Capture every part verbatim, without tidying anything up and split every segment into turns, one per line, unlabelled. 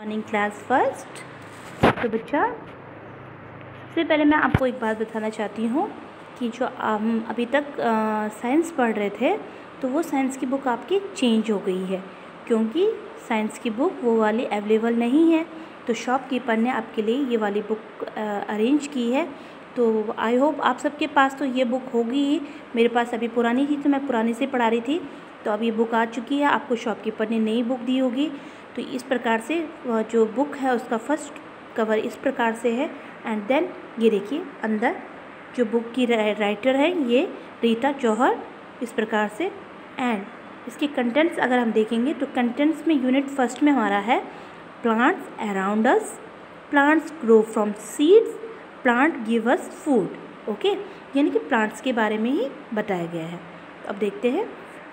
Morning class first. तो बच्चा, सबसे पहले मैं आपको एक बात बताना चाहती हूँ कि जो हम अभी तक साइंस पढ़ रहे थे तो वो साइंस की बुक आपकी चेंज हो गई है, क्योंकि साइंस की बुक वो वाली अवेलेबल नहीं है। तो शॉपकीपर ने आपके लिए ये वाली बुक अरेंज की है। तो आई होप आप सबके पास तो ये बुक होगी ही। मेरे पास अभी पुरानी थी तो मैं पुरानी से पढ़ा रही थी, तो अब ये बुक आ चुकी है। आपको शॉपकीपर ने नई बुक दी होगी। तो इस प्रकार से जो बुक है उसका फर्स्ट कवर इस प्रकार से है। एंड देन ये देखिए अंदर जो बुक की राइटर है ये रीता जौहर, इस प्रकार से। एंड इसके कंटेंट्स अगर हम देखेंगे तो कंटेंट्स में यूनिट फर्स्ट में हमारा है plants around us, plants grow from seeds, plant give us food. Okay, यानी कि प्लांट्स के बारे में ही बताया गया है। तो अब देखते हैं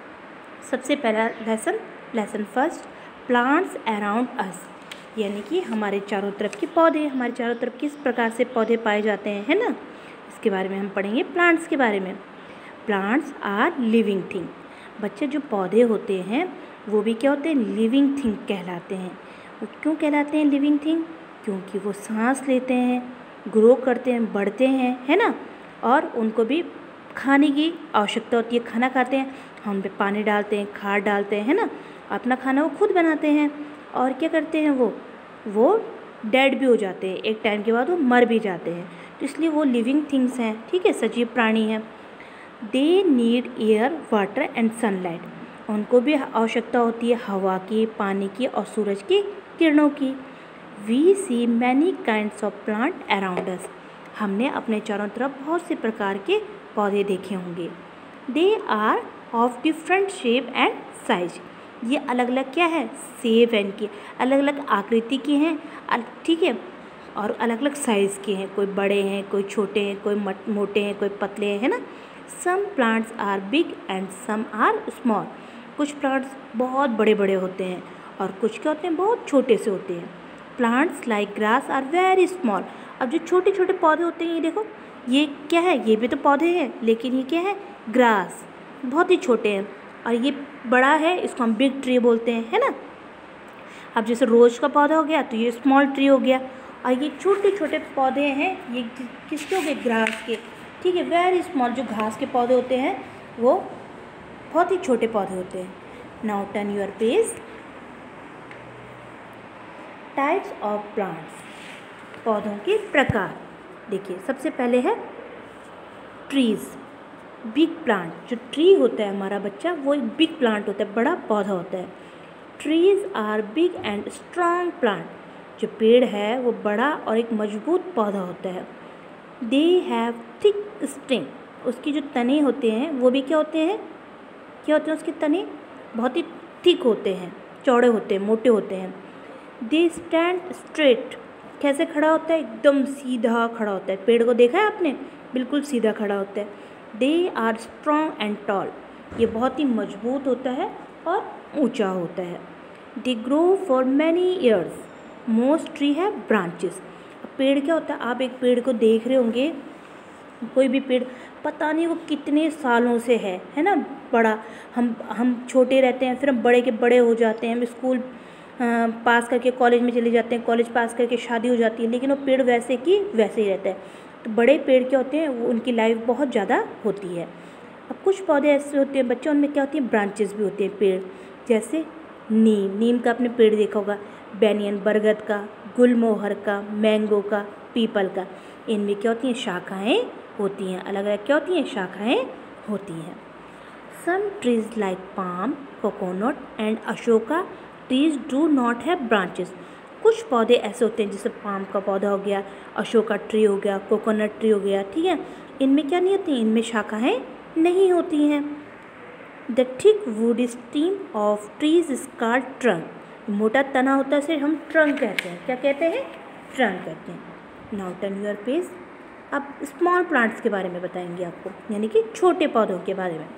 सबसे पहला lesson, lesson first, plants around us, यानी कि हमारे चारों तरफ के पौधे, हमारे चारों तरफ किस प्रकार से पौधे पाए जाते हैं, है ना। इसके बारे में हम पढ़ेंगे, प्लांट्स के बारे में। Plants are living thing. बच्चे, जो पौधे होते हैं वो भी क्या होते हैं, लिविंग थिंग कहलाते हैं। वो क्यों कहलाते हैं लिविंग थिंग? क्योंकि वो सांस लेते हैं, ग्रो करते हैं, बढ़ते हैं, है ना। और उनको भी खाने की आवश्यकता होती है, खाना खाते हैं, हम पे पानी डालते हैं, खाद डालते हैं, है ना। अपना खाना वो खुद बनाते हैं। और क्या करते हैं, वो वो डेड भी हो जाते हैं, एक टाइम के बाद वो मर भी जाते हैं। तो इसलिए वो लिविंग थिंग्स हैं, ठीक है, सजीव प्राणी हैं। They need air, water and sunlight. उनको भी आवश्यकता होती है हवा की, पानी की और सूरज की किरणों की। We see many kinds of plant around us. हमने अपने चारों तरफ बहुत से प्रकार के पौधे देखे होंगे। They are of different shape and size. ये अलग अलग क्या है, शेप एंड की अलग अलग आकृति की हैं, ठीक है, और अलग अलग साइज़ के हैं। कोई बड़े हैं, कोई छोटे हैं, कोई मोटे हैं, कोई पतले हैं, है ना। Some plants are big and some are small. कुछ प्लांट्स बहुत बड़े बड़े होते हैं और कुछ क्या होते हैं, बहुत छोटे से होते हैं। Plants like grass are very small. अब जो छोटे छोटे पौधे होते हैं, ये देखो, ये क्या है, ये भी तो पौधे हैं, लेकिन ये क्या है, ग्रास, बहुत ही छोटे हैं। और ये बड़ा है, इसको हम बिग ट्री बोलते हैं, है ना। अब जैसे रोज़ का पौधा हो गया तो ये स्मॉल ट्री हो गया। और ये छोटे छोटे पौधे हैं, ये किसके हो गए, ग्रास के, ठीक है, वेरी स्मॉल। जो घास के पौधे होते हैं वो बहुत ही छोटे पौधे होते हैं। Now turn your page. Types of plants, पौधों के प्रकार। देखिए सबसे पहले है ट्रीज़, बिग प्लांट। जो ट्री होता है हमारा बच्चा, वो एक बिग प्लांट होता है, बड़ा पौधा होता है। Trees are big and strong plant. जो पेड़ है वो बड़ा और एक मजबूत पौधा होता है। They have thick stem. उसकी जो तने होते हैं वो भी क्या होते हैं, क्या होते हैं उसके तने, बहुत ही थिक होते हैं, चौड़े होते हैं, मोटे होते हैं। They stand straight. कैसे खड़ा होता है, एकदम सीधा खड़ा होता है। पेड़ को देखा है आपने, बिल्कुल सीधा खड़ा होता है। They are strong and tall. ये बहुत ही मजबूत होता है और ऊंचा होता है। They grow for many years. Most tree है ब्रांचेस। पेड़ क्या होता है, आप एक पेड़ को देख रहे होंगे, कोई भी पेड़ पता नहीं वो कितने सालों से है है ना, बड़ा। हम हम छोटे रहते हैं, फिर हम बड़े के बड़े हो जाते हैं, हम स्कूल पास करके कॉलेज में चले जाते हैं, कॉलेज पास करके शादी हो जाती है, लेकिन वो पेड़ वैसे की वैसे ही रहता है। तो बड़े पेड़ क्या होते हैं, वो उनकी लाइफ बहुत ज़्यादा होती है। अब कुछ पौधे ऐसे होते हैं बच्चों, उनमें क्या होती है, ब्रांचेस भी होते हैं पेड़। जैसे नीम, नीम का आपने पेड़ देखा होगा, बैनियन बरगद का, गुलमोहर का, मैंगो का, पीपल का। इनमें क्या होती हैं, शाखाएँ होती हैं, अलग अलग क्या होती हैं, शाखाएँ होती हैं। Some trees like palm, coconut and Ashoka trees do not have branches. कुछ पौधे ऐसे होते हैं जैसे पाम का पौधा हो गया, अशोका ट्री हो गया, कोकोनट ट्री हो गया, ठीक है, इनमें क्या नहीं होती, इनमें शाखाएँ नहीं होती हैं। The thick wood stem of trees is called trunk. मोटा तना होता है, इसे हम ट्रंक कहते हैं। क्या कहते हैं, ट्रंक कहते हैं। Now turn your page. अब स्मॉल प्लांट्स के बारे में बताएंगे आपको, यानी कि छोटे पौधों के बारे में।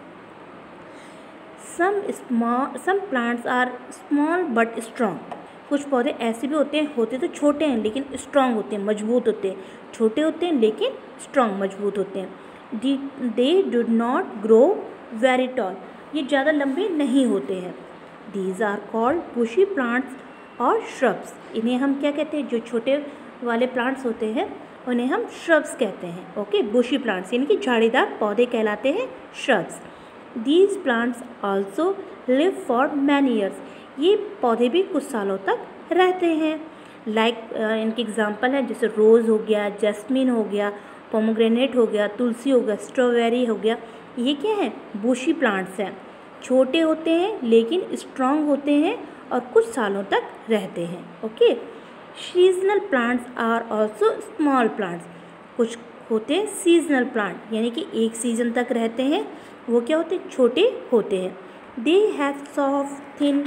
Some small some plants are small but strong. कुछ पौधे ऐसे भी होते हैं, होते तो छोटे हैं लेकिन स्ट्रॉन्ग होते हैं, मजबूत होते हैं। छोटे होते हैं लेकिन स्ट्रॉन्ग, मजबूत होते हैं। They do not grow very tall. ये ज़्यादा लंबे नहीं होते हैं। These are called bushy plants और श्रब्स। इन्हें हम क्या कहते हैं, जो छोटे वाले प्लांट्स होते हैं उन्हें हम श्रब्स कहते हैं। ओके, बुशी प्लांट्स यानी कि झाड़ीदार पौधे कहलाते हैं shrubs. These plants also live for many years. ये पौधे भी कुछ सालों तक रहते हैं। लाइक like, uh, इनके एग्जाम्पल हैं जैसे रोज़ हो गया, जैस्मिन हो गया, पोमोग्रेनेट हो गया, तुलसी हो गया, स्ट्रॉबेरी हो गया। ये क्या है, बुशी प्लांट्स हैं। छोटे होते हैं लेकिन स्ट्रॉन्ग होते हैं और कुछ सालों तक रहते हैं। Okay, seasonal plants are also small plants. कुछ होते हैं सीजनल प्लांट यानी कि एक सीजन तक रहते हैं, वो क्या होते हैं, छोटे होते हैं। They have soft thin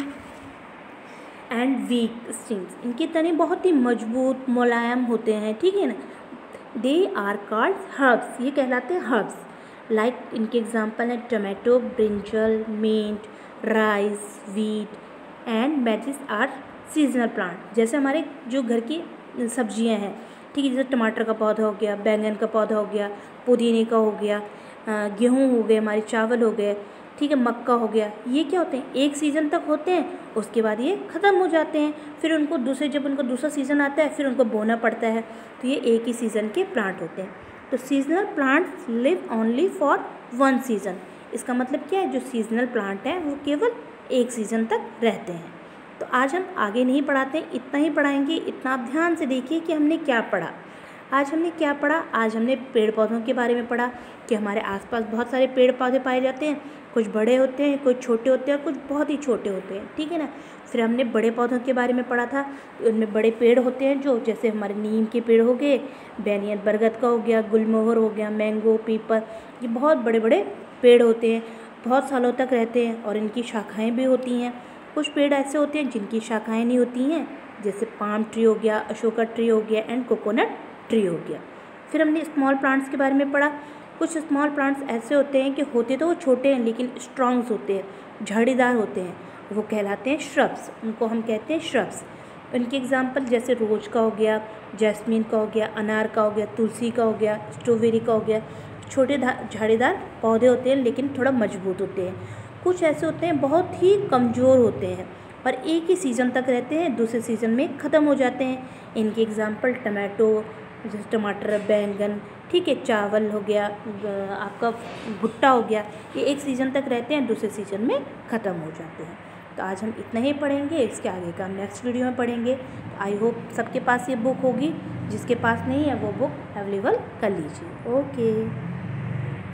and weak stems. इनके तने बहुत ही मजबूत मुलायम होते हैं, ठीक है ना। They are called herbs. ये कहलाते हैं हर्ब्स। लाइक like, इनके एग्जाम्पल हैं tomato, brinjal, mint, rice, wheat and maize are seasonal plant. जैसे हमारे जो घर की सब्जियां हैं, ठीक है, जैसे टमाटर का पौधा हो गया, बैंगन का पौधा हो गया, पुदीने का हो गया, गेहूँ हो गए, हमारे चावल हो गए, ठीक है, मक्का हो गया। ये क्या होते हैं, एक सीज़न तक होते हैं, उसके बाद ये ख़त्म हो जाते हैं। फिर उनको दूसरे जब उनको दूसरा सीज़न आता है फिर उनको बोना पड़ता है। तो ये एक ही सीज़न के प्लांट होते हैं। तो seasonal plants live only for one season. इसका मतलब क्या है, जो सीजनल प्लांट हैं वो केवल एक सीज़न तक रहते हैं। तो आज हम आगे नहीं पढ़ाते, इतना ही पढ़ाएंगे। इतना आप ध्यान से देखिए कि हमने क्या पढ़ा। आज हमने क्या पढ़ा, आज हमने पेड़ पौधों के बारे में पढ़ा कि हमारे आसपास बहुत सारे पेड़ पौधे पाए जाते हैं। कुछ बड़े होते हैं, कुछ छोटे होते हैं और कुछ बहुत ही छोटे होते हैं, ठीक है ना। फिर हमने बड़े पौधों के बारे में पढ़ा था, उनमें बड़े पेड़ होते हैं जो, जैसे हमारे नीम के पेड़ हो गए, बैनियन बरगद का हो गया, गुलमोहर हो गया, मैंगो, पीपल, ये बहुत बड़े बड़े पेड़ होते हैं, बहुत सालों तक रहते हैं और इनकी शाखाएँ भी होती हैं। कुछ पेड़ ऐसे होते हैं जिनकी शाखाएँ नहीं होती हैं, जैसे पाम ट्री हो गया, अशोका ट्री हो गया एंड कोकोनट ट्री हो गया। फिर हमने स्मॉल प्लांट्स के बारे में पढ़ा। कुछ स्मॉल प्लांट्स ऐसे होते हैं कि होते तो वो छोटे हैं लेकिन स्ट्रॉन्ग्स होते हैं, झाड़ीदार होते हैं, वो कहलाते हैं श्रब्स। उनको हम कहते हैं श्रब्स। उनके एग्जांपल जैसे रोज का हो गया, जैस्मिन का हो गया, अनार का हो गया, तुलसी का हो गया, स्ट्रॉबेरी का हो गया। छोटे झाड़ीदार पौधे होते हैं लेकिन थोड़ा मजबूत होते हैं। कुछ ऐसे होते हैं बहुत ही कमज़ोर होते हैं और एक ही सीज़न तक रहते हैं, दूसरे सीज़न में ख़त्म हो जाते हैं। इनके एग्जांपल टमाटो, जैसे टमाटर, बैंगन, ठीक है, चावल हो गया, आपका भुट्टा हो गया, ये एक सीज़न तक रहते हैं, दूसरे सीज़न में ख़त्म हो जाते हैं। तो आज हम इतना ही पढ़ेंगे, इसके आगे का हम नेक्स्ट वीडियो में पढ़ेंगे। तो आई होप सबके पास ये बुक होगी, जिसके पास नहीं है वो बुक अवेलेबल कर लीजिए। ओके।